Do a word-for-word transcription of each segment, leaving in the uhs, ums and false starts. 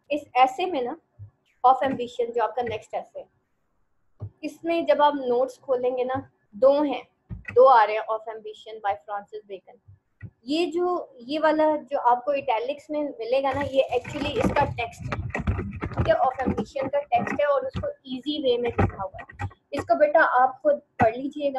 इस ऐसे में ना ऑफ एम्बिशन जो आपका नेक्स्ट ऐसे है, इसमें जब आप नोट्स खोलेंगे ना, दो हैं, दो आ रहे हैं of ambition by Francis Bacon. ये जो ये वाला जो आपको इटैलिक्स में मिलेगा ना, ये एक्चुअली इसका टेक्स्ट है, ठीक है, ऑफ एम्बिशन का टेक्स्ट है और उसको इजी वे में लिखा हुआ है। इसको बेटा आप खुद पढ़ लीजिएगा,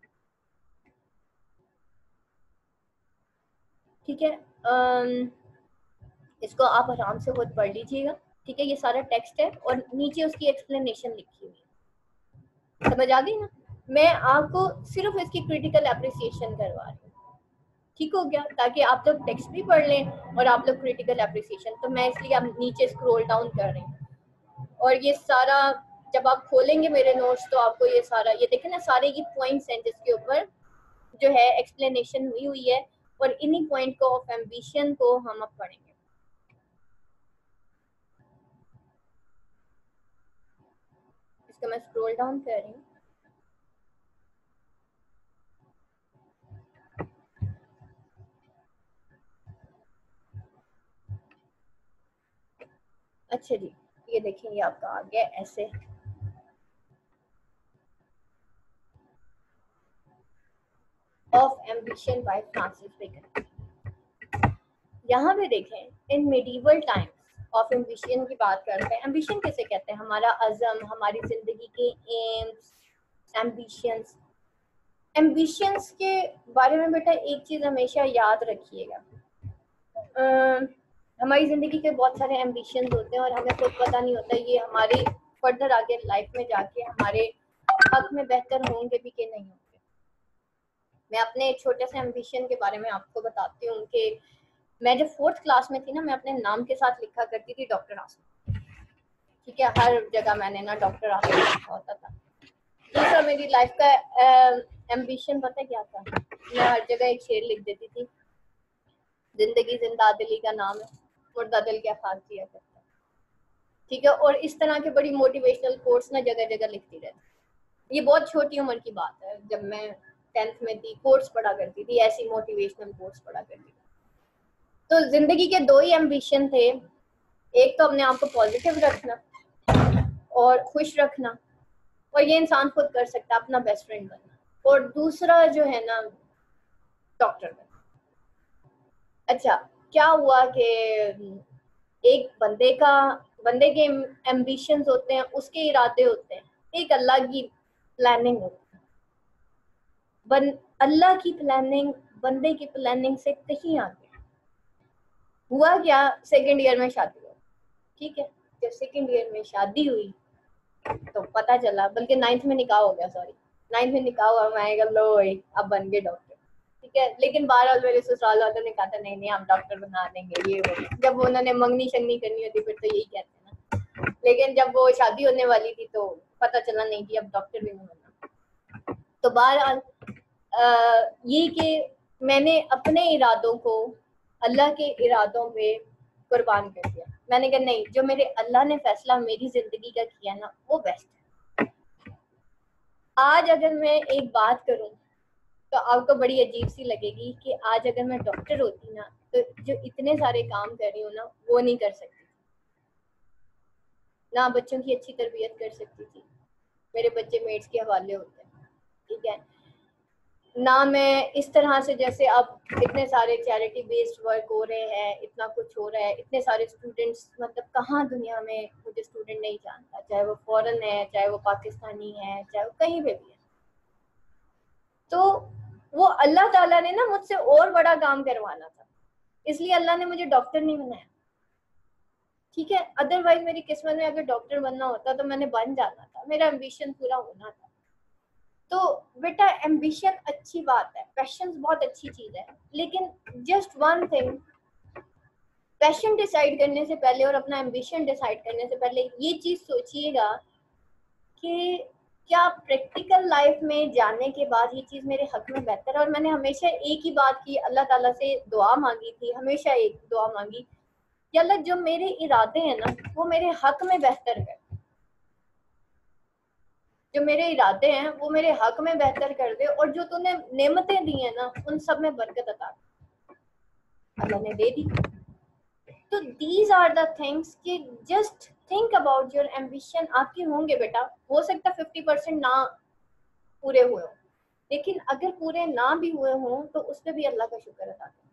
ठीक है, um, इसको आप आराम से खुद पढ़ लीजिएगा, ठीक है। ये सारा टेक्स्ट है और नीचे उसकी एक्सप्लेनेशन लिखी हुई है, समझ आ गई ना। मैं आपको सिर्फ इसकी क्रिटिकल एप्रिसिएशन करवा रही हूँ, ठीक हो गया, ताकि आप लोग टेक्स्ट भी पढ़ लें और आप लोग क्रिटिकल एप्रिसिएशन। तो मैं इसलिए अब नीचे स्क्रॉल डाउन कर रही हूँ और ये सारा जब आप खोलेंगे मेरे नोट्स तो आपको ये सारा, ये देखें ना, सारे ये पॉइंट्स हैं जिसके ऊपर जो है एक्सप्लेनेशन हुई हुई है और इन्हीं पॉइंट को ऑफ एम्बिशन को हम अब पढ़ेंगे। इसका मैं स्क्रॉल डाउन कर रही हूँ। अच्छा जी, ये देखें, ये आपका आ गया ऐसे, of ambition by Francis Bacon. यहाँ पे देखें, in medieval times of ambition की बात करते हैं। एम्बिशन किसे कहते हैं? हमारा अज़म, हमारी जिंदगी के एम्स, एम्बिशंस। एम्बिशंस के बारे में बेटा एक चीज हमेशा याद रखिएगा, हमारी जिंदगी के बहुत सारे एम्बिशंस होते हैं और हमें खुद पता नहीं होता ये हमारी फर्दर आगे लाइफ में जाके हमारे हक में बेहतर होंगे भी कि नहीं होंगे। मैं अपने एक छोटे से एम्बिशन के बारे में आपको बताती हूँ कि मैं जब फोर्थ क्लास में थी ना, मैं अपने नाम के साथ लिखा करती थी डॉक्टर आसमा, ठीक है, हर जगह मैंने ना डॉक्टर आसमा लिखा होता था। दूसरा मेरी लाइफ का एम्बिशन पता क्या था, मैं हर जगह एक शेर लिख देती थी, जिंदगी जिंदा दिली का नाम है, मुर्दा दिल क्या खाक किया करता, ठीक है। और इस तरह के बड़ी मोटिवेशनल कोट्स ना जगह जगह लिखती रहती। ये बहुत छोटी उम्र की बात है, जब मैं टेंथ में थी, कोट्स पढ़ा करती थी, ऐसी मोटिवेशनल कोट्स पढ़ा करती थी। तो जिंदगी के दो ही एम्बिशन थे, एक तो अपने आप को पॉजिटिव रखना और खुश रखना, और ये इंसान खुद कर सकता है, अपना बेस्ट फ्रेंड बनना, और दूसरा जो है ना डॉक्टर बनना। अच्छा, क्या हुआ कि एक बंदे का बंदे के एम्बिशंस होते हैं, उसके इरादे होते हैं, एक अल्लाह की प्लानिंग होती है। बन अल्लाह की प्लानिंग बंदे की प्लानिंग से कहीं आगे। हुआ क्या, सेकंड ईयर में शादी हुई, ठीक है। जब सेकंड ईयर में शादी हुई तो पता चला, बल्कि नाइन्थ में निकाह हो गया, सॉरी नाइन्थ में निकाह हुआ, मैं लो अब बन गए डॉक्टर, ठीक है। लेकिन बहरहाल मेरे ससुराल वालों ने कहा था नहीं नहीं हम डॉक्टर बना देंगे, ये वो। जब उन्होंने मंगनी शंगनी करनी होती फिर तो यही कहते हैं ना, लेकिन जब वो शादी होने वाली थी तो पता चला नहीं कि अब डॉक्टर भी नहीं बनना। तो बहरहाल ये कि मैंने अपने इरादों को अल्लाह के इरादों में कुर्बान कर दिया। मैंने कहा नहीं, जो मेरे अल्लाह ने फैसला मेरी जिंदगी का किया ना वो बेस्ट है। आज अगर मैं एक बात करूं तो आपको बड़ी अजीब सी लगेगी कि आज अगर मैं डॉक्टर होती ना तो जो इतने सारे काम कर रही हूँ ना वो नहीं कर सकती, ना बच्चों की अच्छी तरबियत कर सकती थी, मेरे बच्चे मेड्स के हवाले होते हैं, ठीक है, ना मैं इस तरह से जैसे अब इतने सारे चैरिटी बेस्ड वर्क हो रहे हैं, इतना कुछ हो रहा है, इतने सारे स्टूडेंट्स, मतलब कहाँ दुनिया में मुझे स्टूडेंट नहीं जानता, चाहे वो फॉरेन है, चाहे वो पाकिस्तानी है, चाहे वो कहीं पे भी है। तो वो अल्लाह ताला ने ना मुझसे और बड़ा काम करवाना था, इसलिए अल्लाह ने मुझे डॉक्टर नहीं बनाया, ठीक है। अदरवाइज मेरी किस्मत में अगर डॉक्टर बनना होता तो मैंने बन जाना था, मेरा एम्बिशन पूरा होना था। तो बेटा एम्बिशन अच्छी बात है, पैशन बहुत अच्छी चीज है, लेकिन just one thing, passion decide करने से पहले और अपना एम्बिशन डिसाइड करने से पहले ये चीज सोचिएगा कि क्या प्रैक्टिकल लाइफ में जाने के बाद ये चीज मेरे हक में बेहतर है। और मैंने हमेशा एक ही बात की, अल्लाह ताला से दुआ मांगी थी, हमेशा एक दुआ मांगी कि अल्लाह जो मेरे इरादे हैं ना वो मेरे हक में बेहतर है, जो मेरे इरादे हैं वो मेरे हक में बेहतर कर दे, और जो तूने नेमतें दी हैं ना उन सब में बरकत अता कर। अल्लाह ने दे दी, तो दीज आर द थिंग्स कि just think about your ambition. आपके होंगे बेटा, हो सकता है फिफ्टी परसेंट ना पूरे हुए हो, लेकिन अगर पूरे ना भी हुए हों तो उस पर भी अल्लाह का शुक्र अदा करें।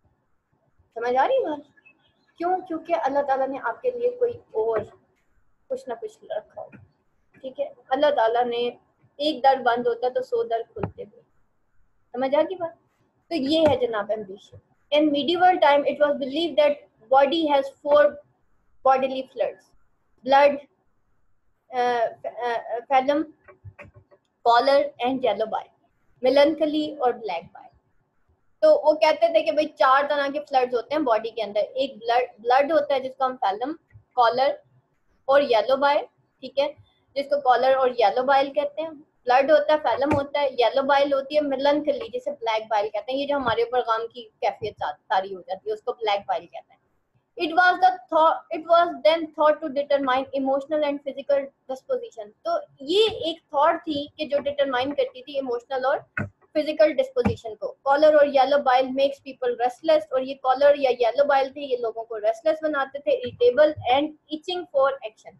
समझ आ रही बात? क्यों? क्योंकि अल्लाह ताला ने आपके लिए कोई और कुछ ना कुछ रखा हो। ठीक है, अल्लाह ताला ने एक दर बंद होता तो सौ दर खुलते हुए। समझ आ गई बात? तो ये है जनाब ambition. In medieval time, it was believed that body has four bodily fluids: blood, uh, uh, phlegm, color, and yellow bile, melancholy और black bile। तो वो कहते थे कि भाई चार तरह के फ्लड्स होते हैं बॉडी के अंदर। एक ब्लड ब्लड होता है जिसको हम फैलम, कॉलर और येलो बाइल, ठीक है, जिसको कॉलर और येलो बाइल कहते हैं। ब्लड होता है, फैलम होता है, येलो बाइल होती है, मेलनकली जिसे ब्लैक बाइल कहते हैं। ये जो हमारे ऊपर गम की कैफियत सारी हो जाती है उसको ब्लैक बाइल कहते हैं। It was the thought, it was then thought to determine emotional and physical disposition। तो ये एक थॉट थी कि जो डिटरमाइन करती थी इमोशनल और फिजिकल डिस्पोजिशन को। कॉलर और yellow bile makes people restless, और ये कॉलर या येलो बाइल थे ये लोगों को रेस्टलेस बनाते थे, irritable and itching for action.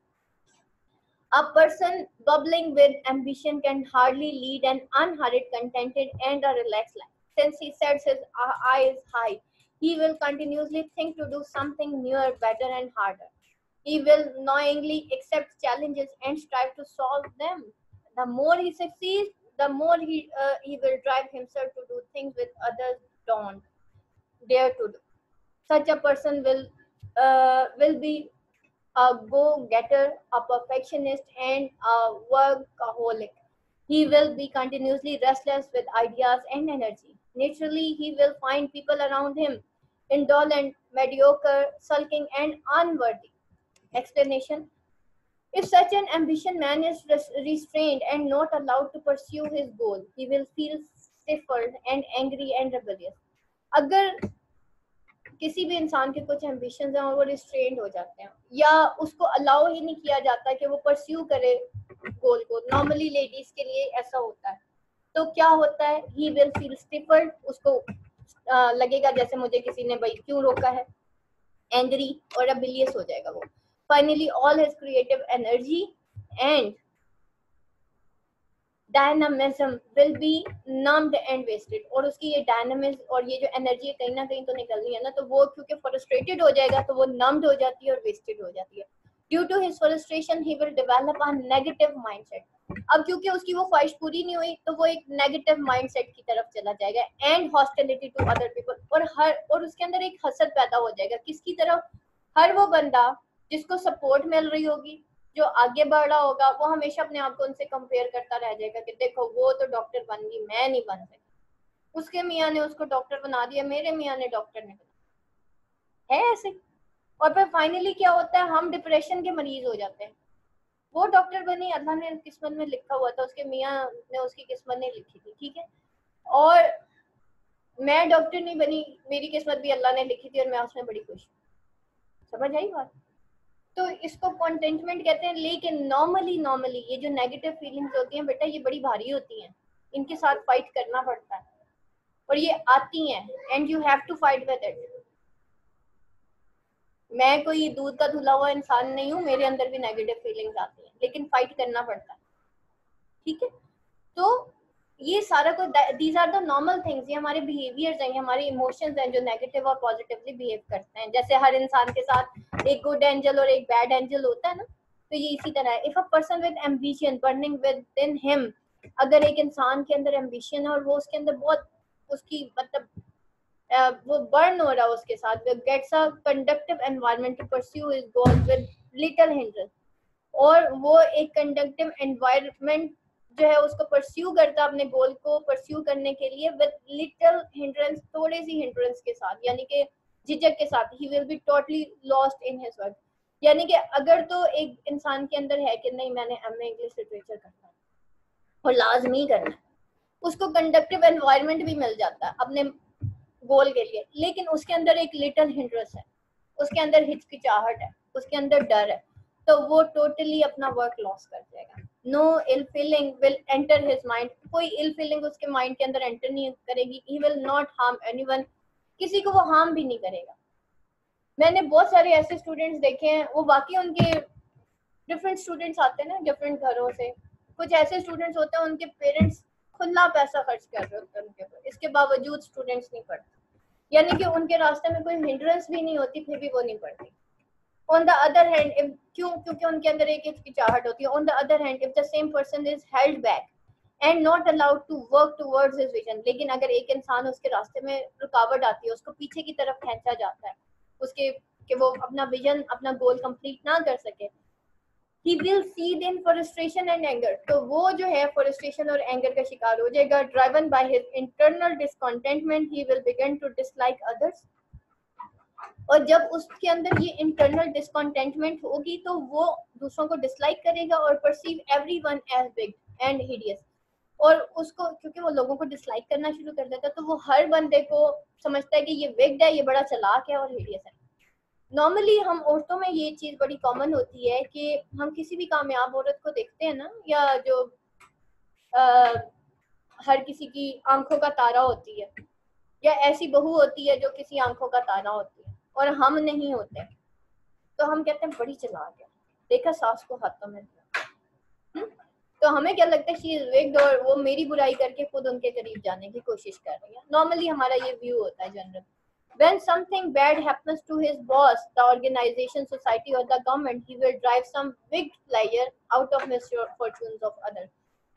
A person bubbling with ambition can hardly lead an unhurried, contented, and a relaxed life. Since he sets his eyes high, he will continuously think to do something newer, better, and harder. He will knowingly accept challenges and strive to solve them. The more he succeeds, the more he uh, he will drive himself to do things with others don't dare to do. Such a person will uh, will be a go-getter, a perfectionist, and a workaholic. He will be continuously restless with ideas and energy. Naturally, he will find people around him indolent, mediocre, sulking, and unworthy. Explanation: if such an ambitious man is restrained and not allowed to pursue his goal, he will feel stifled and angry and rebellious. अगर किसी भी इंसान के कुछ ambitions हैं और वो restrained हो जाते हैं या उसको अलाउ ही नहीं किया जाता कि वो परस्यू करे गोल को, नॉर्मली लेडीज के लिए ऐसा होता है, तो क्या होता है, ही विल फील स्टिफल्ड, उसको आ, लगेगा जैसे मुझे किसी ने भाई क्यों रोका है, एंग्री और रेबेलियस हो जाएगा वो। Finally all his creative energy and dynamism will be numbed and wasted, और उसकी ये डायनामिज्म और ये जो एनर्जी कहीं ना कहीं तो निकलनी है ना, तो वो क्योंकि फ्रस्ट्रेटेड हो जाएगा तो वो नम्ड हो जाती है और वेस्टेड हो जाती है। Due to his frustration he will develop a negative mindset. अब क्योंकि उसकी वो ख्वाहिश पूरी नहीं हुई तो वो एक नेगेटिव माइंडसेट की तरफ चला जाएगा, and hostility to other people, और हर और उसके अंदर एक हसद पैदा हो जाएगा किसकी तरफ, हर वो बंदा जिसको सपोर्ट मिल रही होगी, जो आगे बढ़ रहा होगा, वो हमेशा अपने आप को उनसे कंपेयर करता रह जाएगा कि देखो वो तो डॉक्टर बन गई, मैं नहीं बन सकती, उसके मियाँ ने उसको डॉक्टर बना दिया, मेरे मियाँ ने डॉक्टर नहीं बना, है ऐसे। और फिर फाइनली क्या होता है, हम डिप्रेशन के मरीज हो जाते हैं। वो डॉक्टर बनी, अल्लाह ने किस्मत में लिखा हुआ था, उसके मियाँ ने उसकी किस्मत नहीं लिखी थी, ठीक है, और मैं डॉक्टर नहीं बनी, मेरी किस्मत भी अल्लाह ने लिखी थी और मैं उसमें बड़ी खुश हूँ। समझ आई बात? तो इसको कंटेंटमेंट कहते हैं। लेकिन नॉर्मली नॉर्मली ये जो नेगेटिव फीलिंग्स होती हैं बेटा, ये बड़ी भारी होती हैं, इनके साथ फाइट करना पड़ता है और ये आती हैं, and you have to fight with it. मैं कोई दूध का धुला हुआ इंसान नहीं हूँ, मेरे अंदर भी नेगेटिव फीलिंग्स आती हैं, लेकिन फाइट करना पड़ता है, ठीक है। तो ये सारा कुछ, these are the normal things, ये हमारे बिहेवियर्स हैं, हमारे इमोशंस हैं जो नेगेटिव और पॉजिटिवली बिहेव करते हैं। जैसे हर इंसान के साथ एक गुड एंजल और एक बैड एंजल होता है ना, तो ये इसी तरह है। If a person with ambition burning within him, अगर एक इंसान के अंदर एम्बिशन है और वो उसके अंदर बहुत उसकी मतलब Uh, वो बर्न हो रहा है उसके साथ, gets a conducive environment to pursue his goal with little hindrance, और वो एक कंडक्टिव एनवायरनमेंट जो है उसको परस्यू करता है अपने गोल को परस्यू करने के लिए विद लिटिल हिंड्रेंस, थोड़ी सी हिंड्रेंस के साथ, यानी कि झिझक के साथ, he will be totally lost in his work. यानी कि अगर तो एक इंसान के अंदर है कि नहीं मैंने एमए इंग्लिश लिटरेचर करना है और लाजमी करना है, उसको कंडक्टिव एनवायरनमेंट भी मिल जाता है अपने गोल के लिए, लेकिन उसके अंदर एक लिटिल हिंड्रेंस है, उसके अंदर हिचकिचाहट है, उसके अंदर डर है, तो वो टोटली अपना वर्क लॉस कर जाएगा। No ill feeling will enter his mind, कोई इल फीलिंग उसके माइंड के अंदर एंटर नहीं करेगी। He will not harm anyone, किसी को वो हार्म भी नहीं करेगा। मैंने बहुत सारे ऐसे स्टूडेंट्स देखे हैं, वो बाकी उनके डिफरेंट स्टूडेंट्स आते हैं ना डिफरेंट घरों से, कुछ ऐसे स्टूडेंट्स होते हैं उनके पेरेंट्स खुला पैसा खर्च कर रहे होते हैं उनके ऊपर, इसके बावजूद स्टूडेंट्स नहीं पढ़ते, यानी कि उनके रास्ते में कोई हिंड्रेंस भी नहीं होती फिर भी वो नहीं पढ़ती। ऑन द अदर हैंड, क्यों? क्योंकि उनके अंदर एक हिचकिचाहट होती है। On the other hand, if the same person is held back and not allowed to work towards his vision, लेकिन अगर एक इंसान उसके रास्ते में रुकावट आती है, उसको पीछे की तरफ खींचा जाता है, उसके कि वो अपना विजन, अपना गोल कंप्लीट ना कर सके, he will seed in frustration and anger, तो वो जो है frustration और anger का शिकार हो जाएगा। driven by his internal discontentment he will begin to dislike others, और जब उसके अंदर ये इंटरनल डिसकंटेंटमेंट होगी तो वो दूसरों को डिसलाइक करेगा और perceive everyone as big and hideous, और उसको क्योंकि वो लोगों को डिसलाइक करना शुरू कर देता है तो वो हर बंदे को समझता है कि ये विग्ड है, ये बड़ा चालाक है और हिडियस है। नॉर्मली हम औरतों में ये चीज बड़ी कॉमन होती है कि हम किसी भी कामयाब औरत को देखते हैं ना, या जो आ, हर किसी की आंखों का तारा होती है, या ऐसी बहू होती है जो किसी आंखों का तारा होती है, और हम नहीं होते, तो हम कहते हैं बड़ी चालाक है, देखा सास को हाथों में दिया। तो हमें क्या लगता है शी इज विग्ड, और वो मेरी बुराई करके खुद उनके करीब जाने की कोशिश कर रही है। नॉर्मली हमारा ये व्यू होता है general. When something bad happens to his boss, the organization, society, or the government, he will drive some big player out of misfortunes of others.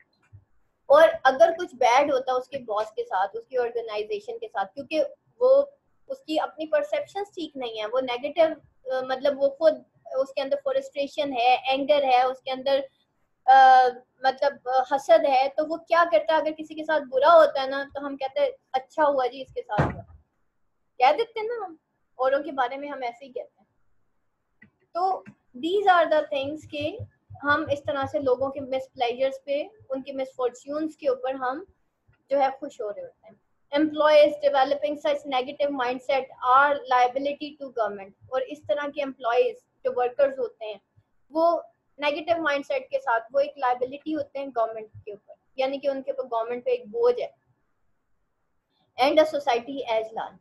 और अगर कुछ बैड होता है उसके बॉस के साथ, उसकी ऑर्गेनाइजेशन के साथ, क्योंकि वो उसकी अपनी परसेप्शन ठीक नहीं है, वो नेगेटिव, मतलब वो खुद उसके अंदर फ्रस्ट्रेशन है, एंगर है, उसके अंदर Uh, मतलब हसद है, तो वो क्या करता है, अगर किसी के साथ बुरा होता है ना तो हम कहते हैं अच्छा हुआ जी इसके साथ हुआ, कह देते हैं ना हम, औरों के बारे में हम ऐसे ही कहते हैं। तो दीज आर द थिंग्स के हम इस तरह से लोगों के मिस प्लेजर्स पे, उनके मिसफॉर्च्यून्स के ऊपर हम जो है खुश हो रहे होते हैं। Employees developing such negative mindset are liability to government, और इस तरह के एम्प्लॉयज जो वर्कर्स होते हैं वो नेगेटिव माइंडसेट के साथ वो एक लायबिलिटी होते हैं गवर्नमेंट के ऊपर, यानी कि उनके ऊपर गवर्नमेंट पे एक बोझ है, and a society at large.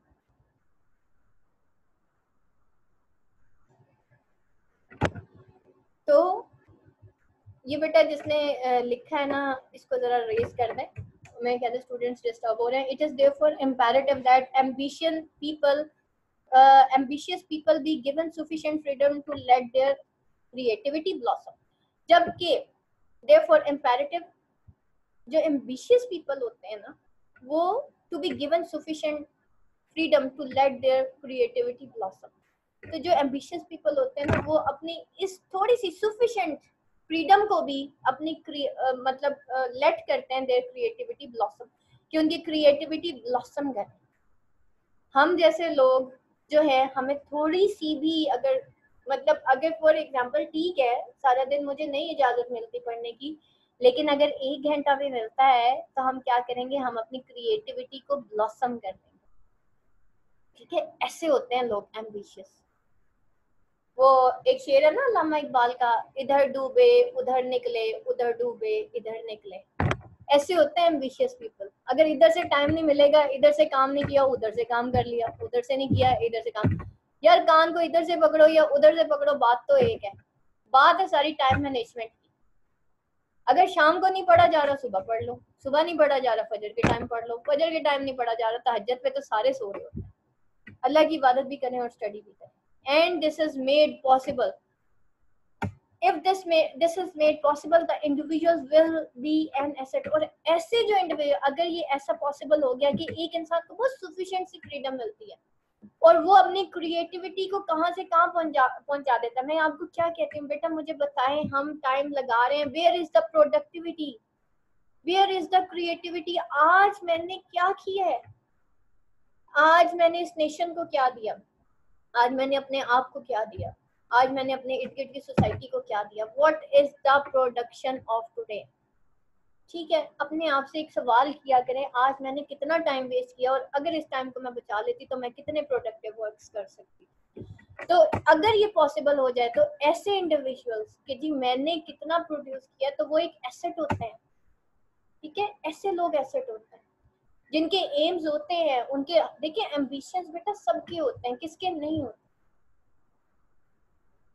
तो ये बेटा जिसने लिखा है ना, इसको जरा रेज कर दें, मैं कहते स्टूडेंट्स डिस्टर्ब हो रहे हैं। It is therefore imperative that ambitious people ambitious people be given sufficient freedom to let their creativity blossom, जबकि देयरफॉर इम्पेरेटिव जो एम्बिशियस पीपल होते हैं ना वो to be given sufficient freedom to let their creativity blossom, तो जो ambitious people होते हैं ना वो अपनी इस थोड़ी सी सफिशिएंट फ्रीडम को भी अपनी uh, मतलब लेट uh, करते हैं देयर क्रिएटिविटी ब्लॉसम, कि उनकी क्रिएटिविटी ब्लॉसम करे। हम जैसे लोग जो है हमें थोड़ी सी भी अगर मतलब अगर फॉर एग्जांपल ठीक है सारा दिन मुझे नहीं इजाजत मिलती पढ़ने की, लेकिन अगर एक घंटा भी मिलता है तो हम क्या करेंगे, हम अपनी क्रिएटिविटी को ब्लॉसम कर देंगे। ठीक है, ऐसे होते हैं लोग एम्बिशियस। वो एक शेर है ना अल्लामा इकबाल का, इधर डूबे उधर निकले, उधर डूबे इधर निकले, ऐसे होते हैं एम्बिशियस पीपल। अगर इधर से टाइम नहीं मिलेगा, इधर से काम नहीं किया उधर से काम कर लिया, उधर से नहीं किया इधर से काम, यार कान को इधर से पकड़ो या उधर से पकड़ो, बात तो एक है, बात है सारी टाइम मैनेजमेंट की। अगर शाम को नहीं पढ़ा जा रहा सुबह पढ़ लो, सुबह नहीं पढ़ा जा रहा फजर के टाइम पढ़ लो, फजर के टाइम नहीं पढ़ा जा रहा तहज्जुद पे तो सारे सो रहे होते हैं। अल्लाह की इबादत भी करें और स्टडी भी करें। And this is made possible. If this made this is made possible, the individuals will be an asset. और ऐसे जो इंडिविजुअल, अगर ये ऐसा पॉसिबल हो गया कि एक इंसान को बहुत सफिशिएंट सी फ्रीडम मिलती है और वो अपनी क्रिएटिविटी को कहाँ से कहाँ पहुंचा पहुंचा देता है। मैं आपको क्या कहती हूँ बेटा, मुझे बताएं, हम टाइम लगा रहे हैं, where is the productivity, where is the creativity. आज मैंने क्या किया है, आज मैंने इस नेशन को क्या दिया, आज मैंने अपने आप को क्या दिया, आज मैंने अपने इर्द गिर्द की सोसाइटी को क्या दिया। What is the production of today. ठीक है, अपने आप से एक सवाल किया करें, आज मैंने कितना टाइम वेस्ट किया और अगर इस टाइम को मैं बचा लेती तो मैं कितने प्रोडक्टिव वर्क्स कर सकती। तो अगर ये पॉसिबल हो जाए तो ऐसे इंडिविजुअल्स कि जी मैंने कितना प्रोड्यूस किया, तो वो एक एसेट होते हैं। ठीक है, ऐसे लोग एसेट होते हैं जिनके एम्स होते हैं, उनके देखिए एम्बिशंस बेटा सबके होते हैं, किसके नहीं होते।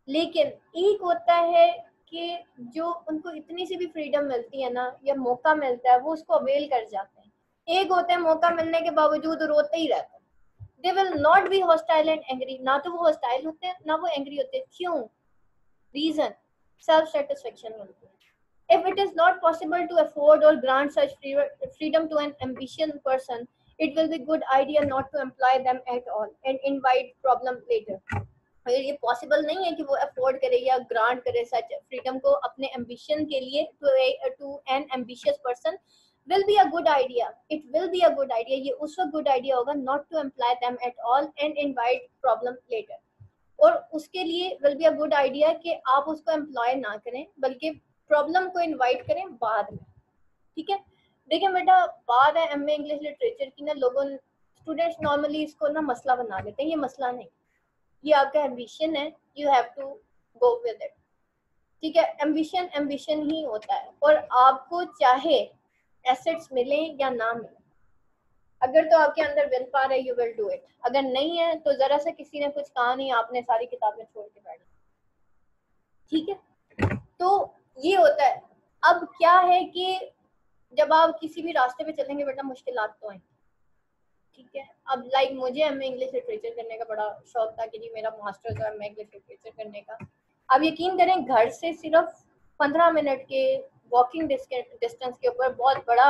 लेकिन एक होता है कि जो उनको इतनी सी भी फ्रीडम मिलती है ना या मौका मिलता है वो उसको अवेल कर जाते हैं। एक होता है मौका मिलने के बावजूद रोते ही रहते हैं। They will not be hostile and angry, ना तो वो हॉस्टाइल होते हैं ना वो एंग्री होते हैं। क्यों? रीजन सेल्फ सेटिस्फेक्शन मिलती है। If it is not possible to afford or grant such free- freedom to an ambitious person, it will be good idea not to employ them at all and invite problem later. अगर ये possible नहीं है कि वो afford करे या grant करे सच freedom को अपने एम्बिशन के लिए to to an ambitious person, will be a good idea, it will be a good idea, ये उस वक्त good idea होगा not to employ them at all and invite problem later. और उसके लिए will be a good idea कि आप उसको एम्प्लॉय ना करें बल्कि प्रॉब्लम को इनवाइट करें बाद में। ठीक है, देखिए बेटा बात है एमए इंग्लिश लिटरेचर की ना, लोगों स्टूडेंट्स नॉर्मली इसको ना मसला बना लेते हैं। ये मसला नहीं, ये आपका एम्बिशन है, you have to go with it. ठीक है, एम्बिशन एम्बिशन ही होता है और आपको चाहे एसेट्स मिले या ना मिले, अगर तो आपके अंदर विल पावर है यू विल डू इट, अगर नहीं है तो जरा सा किसी ने कुछ कहा नहीं आपने सारी किताबें छोड़ के बैठ। ठीक है, तो ये होता है। अब क्या है कि जब आप किसी भी रास्ते पे चलेंगे बेटा मुश्किलात तो आएंगी। ठीक है, अब लाइक मुझे एमए इंग्लिश लिटरेचर करने का बड़ा शौक था कि जी मेरा मास्टर्स है एमए इंग्लिश लिटरेचर करने का। अब यकीन करें घर से सिर्फ पंद्रह मिनट के वॉकिंग डिस्टेंस के ऊपर बहुत बड़ा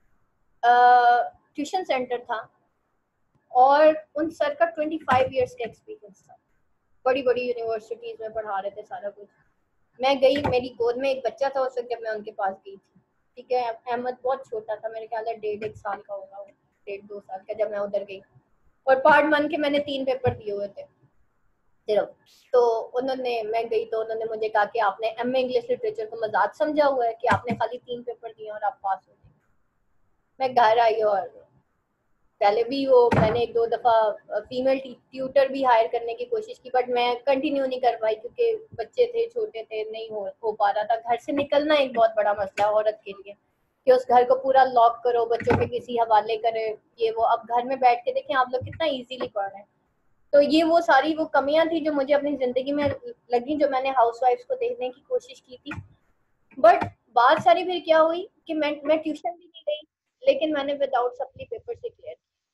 ट्यूशन सेंटर था और उन सर का पच्चीस इयर्स का एक्सपीरियंस था, बड़ी बड़ी यूनिवर्सिटीज में पढ़ा रहे थे सारा कुछ। मैं गई, मेरी गोद में एक बच्चा था उस वक्त जब मैं उनके पास गई थी। ठीक है, अहमद बहुत छोटा था, मेरे ख्याल है डेढ़ एक साल का होगा, डेढ़ दो साल का जब मैं उधर गई। और पार्ट वन के मैंने तीन पेपर दिए हुए थे सिर्फ। तो उन्होंने, मैं गई तो उन्होंने मुझे कहा कि आपने एमए इंग्लिश लिटरेचर को मजाक समझा हुआ है कि आपने खाली तीन पेपर दिए और आप पास हो गए। मैं घर आई और पहले भी वो मैंने एक दो दफ़ा फीमेल ट्यूटर भी हायर करने की कोशिश की बट मैं कंटिन्यू नहीं कर पाई क्योंकि बच्चे थे, छोटे थे, नहीं हो हो पा रहा था। घर से निकलना एक बहुत बड़ा मसला है औरत के लिए कि उस घर को पूरा लॉक करो, बच्चों के किसी हवाले करे, ये वो। अब घर में बैठ के देखें आप लोग कितना इजीली पढ़ रहे हैं। तो ये वो सारी वो कमियां थी जो मुझे अपनी ज़िंदगी में लगी, जो मैंने हाउस वाइफ्स को देखने की कोशिश की थी। बट बात सारी फिर क्या हुई कि मैं मैं ट्यूशन भी नहीं गई लेकिन मैंने विदाउट सप्ली पेपर से क्लियर।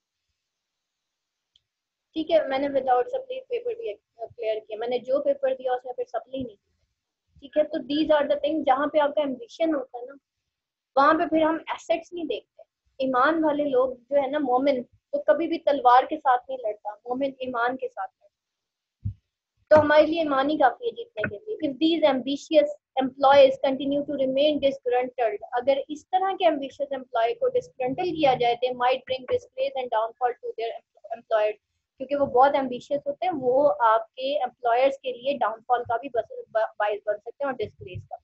ठीक है, मैंने विदाउट सप्ली पेपर भी क्लियर किया, मैंने जो पेपर दिया उसमें फिर सप्ली नहीं। ठीक है, तो दीज आर द थिंग, जहाँ पे आपका एम्बिशन होता है ना वहाँ पे फिर हम एसेट्स नहीं देखते। ईमान वाले लोग जो है ना, मोमिन, तो कभी भी तलवार के साथ नहीं लड़ता, मोमिन ईमान के साथ लड़ता। तो हमारे लिए ईमान ही काफी है जीतने के लिए। If these ambitious employees continue to remain disgruntled, अगर इस तरह के एम्बिशियस एम्प्लॉय को डिसग्रंटल किया जाए, they might bring displace and downfall to their employer, क्योंकि वो बहुत एम्बिशियस होते हैं, वो आपके एम्प्लॉयर्स के लिए डाउनफॉल का भी बाइस बन सकते हैं और डिस्प्लेस का।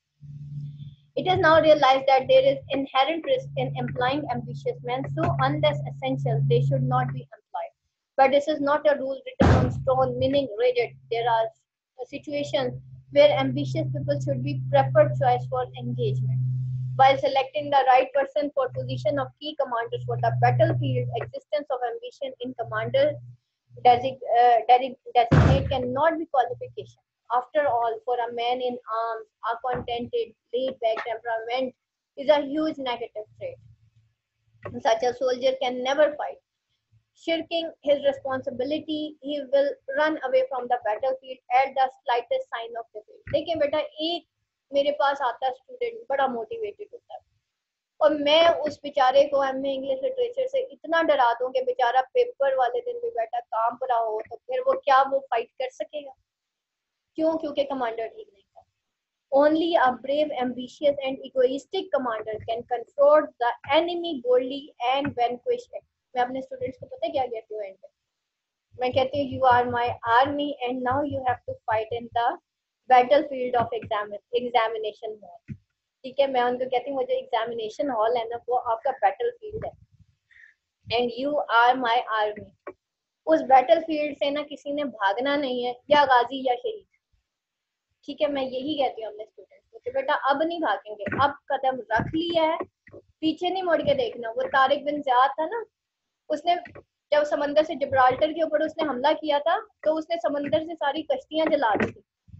It is now realized that there is inherent risk in employing ambitious men, so unless essential, they should not be employed. But this is not a rule written on stone, meaning rigid. There are situations where ambitious people should be preferred choice for engagement. While selecting the right person for position of key commanders for the battlefield, existence of ambition in commander desig, uh, designate cannot be qualification. After all, for a man in arms, a contented, laid-back temperament is a huge negative trait. Such a soldier can never fight. Shirking his responsibility, he will run away from the battlefield at the slightest sign of defeat. देखिए बेटा, एक मेरे पास आता student बड़ा motivated होता है और मैं उस बेचारे को एमए इंग्लिश लिटरेचर से इतना डरा दूं कि बेचारा पेपर वाले दिन भी बेटा काम पर हो, तो फिर वो क्या वो फाइट कर सकेगा? क्यों? क्योंकि कमांडर ठीक नहीं था। Only a brave, ambitious and egoistic commander can confront the enemy boldly and vanquish it. मैं अपने स्टूडेंट्स को पता है क्या कहती हूँ एंड पे? मैं कहती हूँ, you are my army and now you have to fight in the battlefield of exam examination hall. ठीक है, मैं उनको कहती हूँ मुझे एग्जामिनेशन हॉल है ना वो आपका बैटलफील्ड है, and you are my army. उस बैटलफील्ड से ना किसी ने भागना नहीं है, या गाजी या शहीद। ठीक है, मैं यही कहती हूँ अपने स्टूडेंट्स को कि बेटा अब नहीं भागेंगे, अब कदम रख लिया है, पीछे नहीं मुड़ के देखना। वो तारिक बिन ज़ियाद था ना, उसने जब समंदर से जिब्राल्टर के ऊपर उसने हमला किया था तो उसने समंदर से सारी कश्तियां जला दी थी।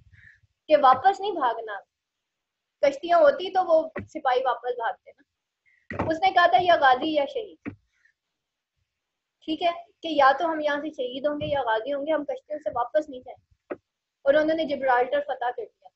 कि वापस नहीं भागना, कश्तियां होती तो वो सिपाही वापस भागते ना। उसने कहा था या गाजी या शहीद, ठीक है, कि या तो हम यहाँ से शहीद होंगे या गाजी होंगे, हम कश्तियों से वापस नहीं जाएंगे। और उन्होंने जिब्राल्टर फतह कर दिया।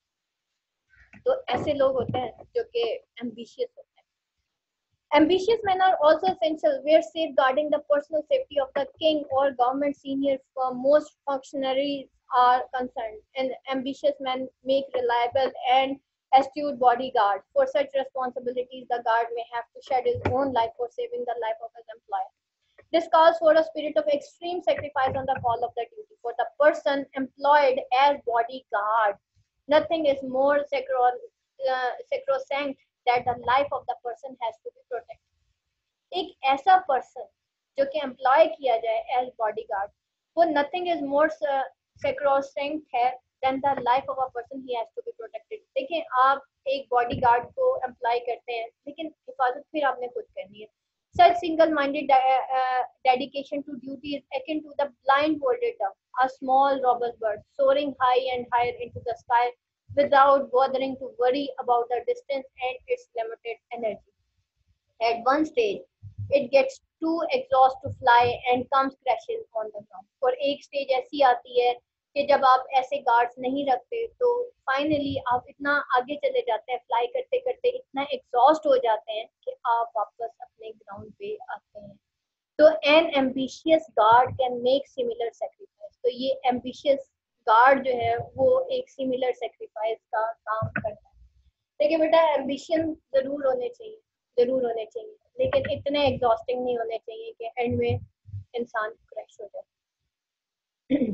तो ऐसे लोग होते हैं जो कि एम्बिशियस होते हैं। Ambitious men are also essential where safeguarding the personal safety of the king or government seniors for most functionaries are concerned. And ambitious men make reliable and astute bodyguards. For such responsibilities, the guard may have to shed his own life for saving the life of his employer. This calls for a spirit of extreme sacrifice on the call of the duty. For the person employed as bodyguard, nothing is more sacro- uh, sacrosanct that the life of the person has to be protected. एक ऐसा person जो कि employ किया जाए as bodyguard, वो nothing is more sacrosanct है than the life of a person he has to be protected. देखिए, आप एक बॉडीगार्ड को एम्प्लॉय करते हैं, लेकिन हिफाजत फिर आपने खुद करनी है। Such single-minded de- uh, dedication to duty is akin to the blind-folded dove, a small robust bird soaring high and higher into the sky without bothering to worry about the distance and its limited energy. At one stage, it gets too exhausted to fly and comes crashes on the ground. और एक stage ऐसी आती है कि जब आप ऐसे guards नहीं रखते तो फाइनली आप इतना आगे चले जाते हैं, फ्लाई करते करते इतना एग्जॉस्ट हो जाते हैं कि आप वापस अपने ग्राउंड पे आते हैं। तो an ambitious guard can make similar sacrifice. तो ये एम्बिशियस गार्ड जो है वो एक सिमिलर सेक्रीफाइस का काम करता है। देखिए बेटा, एम्बिशन जरूर होने चाहिए, जरूर होने चाहिए, लेकिन इतने एग्जॉस्टिंग नहीं होने चाहिए कि एंड में इंसान क्रैश हो जाए।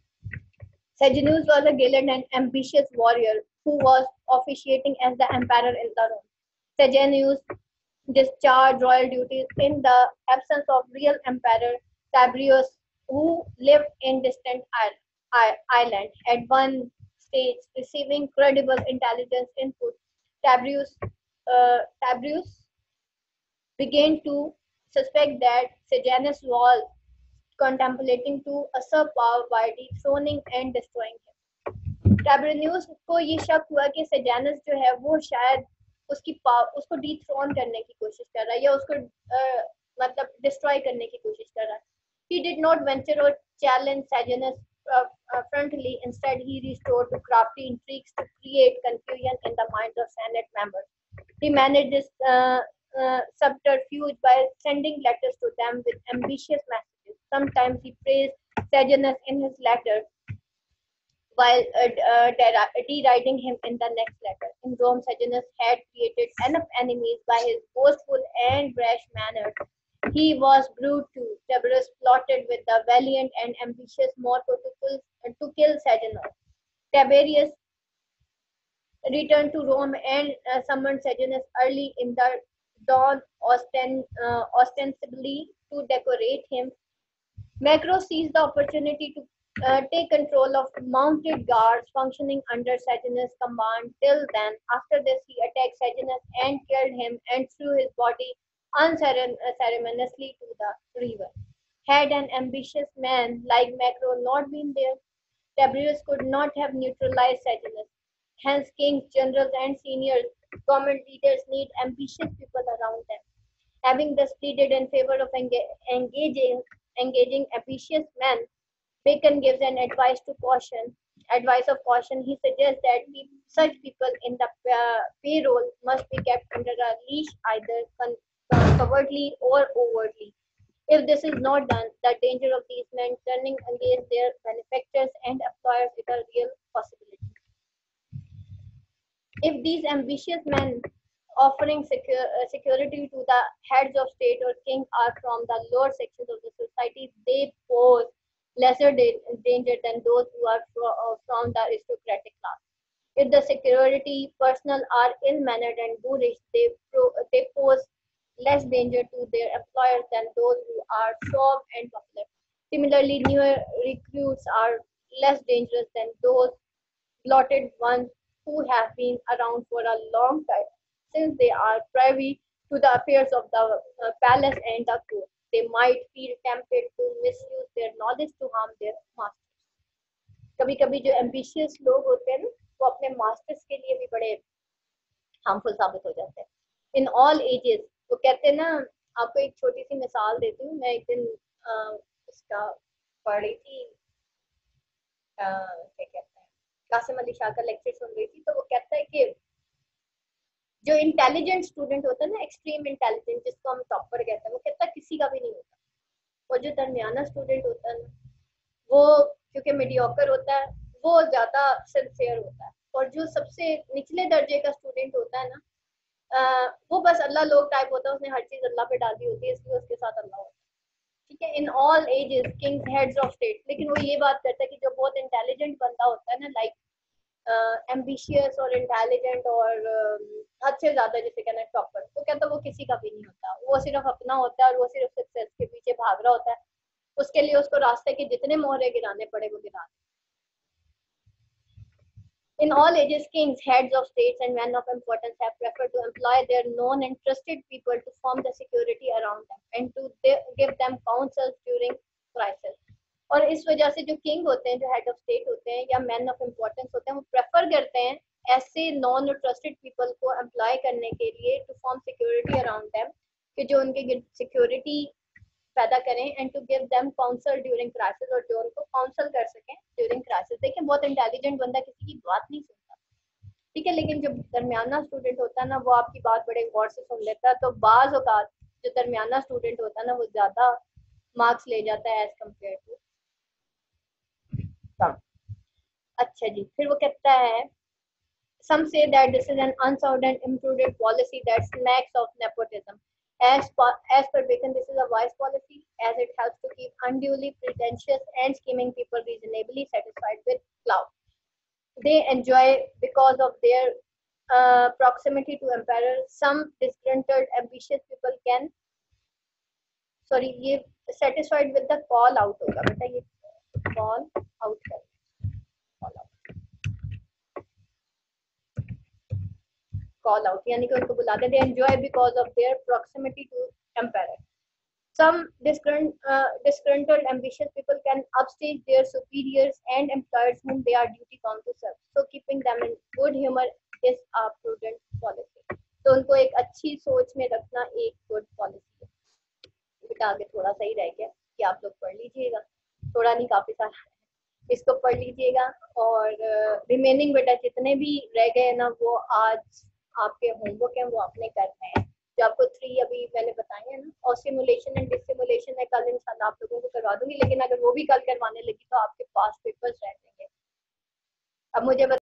Sejanus was a gallant and ambitious warrior who was officiating as the emperor in the Rome. Sejanus discharged royal duties in the absence of real emperor Tiberius, who lived in distant Ireland. At one stage, receiving credible intelligence input, Tiberius, uh, Tiberius began to suspect that Sejanus was contemplating to usurp power by dethroning and destroying him. Tiberius को ये शक हुआ कि सेजानस जो है वो शायद उसकी उसको डिथ्रोन करने की कोशिश कर रहा है या उसको uh, मतलब डिस्ट्रॉय करने की कोशिश कर रहा है। He did not venture or challenge Sejanus uh, uh, frontally. Instead, he resorted to crafty intrigues to create confusion in the minds of Senate members. He managed this uh, uh, subterfuge by sending letters to them with ambitious messages. Sometimes he praised Sejanus in his letter, while uh, uh, deriding him in the next letter. In Rome, Sejanus had created enough enemies by his boastful and brash manners. He was brute too. Tiberius plotted with the valiant and ambitious Morco to kill, to kill Sejanus. Tiberius returned to Rome and uh, summoned Sejanus early in the dawn, osten, uh, ostensibly to decorate him. Macro seized the opportunity to uh, take control of mounted guards functioning under Sejanus' command. Till then, after this, he attacked Sejanus and killed him and threw his body unceremoniously to the river. Had an ambitious man like Macro not been there, Tiberius could not have neutralized Sejanus. Hence, kings, generals, and senior government leaders need ambitious people around them. Having thus pleaded in favor of enga- engaging, engaging ambitious men, Bacon gives an advice to caution. Advice of caution. He suggests that pe- such people in the uh, payroll must be kept under a leash, either con- uh, covertly or overtly. If this is not done, the danger of these men turning against their benefactors and employers is a real possibility. If these ambitious men offering secure, uh, security to the heads of state or king are from the lower sections of the society, they pose lesser da- danger than those who are fro- uh, from the aristocratic class. If the security personnel are ill-mannered and boorish, they, pro- they pose less danger to their employers than those who are suave and popular. Similarly, newer recruits are less dangerous than those blotted ones who have been around for a long time, since they are privy to the affairs of the uh, palace and the court. They might feel tempted to misuse their knowledge to harm their masters. कभी कभी जो ambitious लोग होते हैं ना, वो अपने masters के लिए भी बड़े हार्मफुल साबित हो जाते हैं इन ऑल एजेस। वो कहते हैं ना, आपको एक छोटी सी मिसाल देती हूँ। मैं एक दिन आ, उसका पढ़ रही थी, आ, क्या कहते हैं, कासिम अली शाह का लेक्चर सुन रही थी। तो वो कहता है कि जो इंटेलिजेंट स्टूडेंट होता है ना, एक्सट्रीम इंटेलिजेंट, जिसको हम टॉपर कहते हैं, वो कहता है किसी का भी नहीं होता। और जो दरमियाना स्टूडेंट होता है ना, वो क्योंकि मीडियोकर होता है, वो ज्यादा सिंसियर होता है। और जो सबसे निचले दर्जे का स्टूडेंट होता है ना, आ, वो बस अल्लाह लोग टाइप होता है, उसने हर चीज अल्लाह पे डाल दी होती है, इसलिए उसके साथ अल्लाह होता है। ठीक है, in all ages kings heads of state. लेकिन वो ये बात करता है कि जो बहुत इंटेलिजेंट बंदा होता है ना, लाइक एम्बिशियस और इंटेलिजेंट और uh, हद से ज्यादा जिसे कहना है टॉपर, वो कहता है वो किसी का भी नहीं होता। वो सिर्फ अपना होता है और वो सिर्फ सक्सेस के पीछे भाग रहा होता है। उसके लिए उसको रास्ते के जितने मोहरे गिराने पड़े वो गिरा। In all ages, kings, heads of states, and men of importance have preferred to employ their known and trusted people to form the security around them and to de- give them counsels during crisis. और इस वजह से जो king होते हैं, जो head of state होते हैं या मैन ऑफ इम्पोर्टेंस होते हैं, वो प्रेफर करते हैं ऐसे नॉन और ट्रस्टेड पीपल को एम्प्लॉय करने के लिए to form security around them, कि जो उनकी सिक्योरिटी पैदा करें, and to give them counsel during crisis, और जो उनको काउंसल कर सकें ड्यूरिंग क्राइसिस। देखिए, बहुत इंटेलिजेंट बंदा किसी की बात नहीं सुनता, ठीक है, लेकिन जो दरमियाना स्टूडेंट होता है ना, वो आपकी बात बड़े गौर से सुन लेता है। तो बाज औकात जो दरमियाना स्टूडेंट होता है ना, वो ज्यादा मार्क्स ले जाता है एज कम्पेयर टू कम। अच्छा जी, फिर वो कहता है, some say that this is an unsound and imprudent policy that smacks of nepotism. As, as per Bacon, this is a wise policy as it helps to keep unduly pretentious and scheming people reasonably satisfied with clout they enjoy because of their uh, proximity to emperor. Some disgruntled, ambitious people can, sorry, ये satisfied with the call out होगा बेटा, ये call out कर, call out, call out यानी कि उनको बुलाते हैं। They enjoy because of their proximity to emperor. Some disgrunt, uh, disgruntled, ambitious people can upstage their superiors and employers whom they are duty bound to serve. So keeping them in good humor is a prudent policy. तो उनको एक अच्छी सोच में रखना एक good policy है। बेटा आगे थोड़ा सा ही रह गया कि आप लोग पढ़ लीजिएगा, थोड़ा नहीं काफी सारा, इसको पढ़ लीजिएगा। और रिमेनिंग बेटा जितने भी रह गए ना, वो आज आपके होमवर्क हैं, वो आपने करने हैं। जो आपको थ्री अभी मैंने बताए हैं ना, और सिमुलेशन एंड डिसिमुलेशन है, कल इंशाल्लाह आप लोगों को करवा दूंगी। लेकिन अगर वो भी कल करवाने लगी तो आपके पास पेपर्स रह जाएंगे। अब मुझे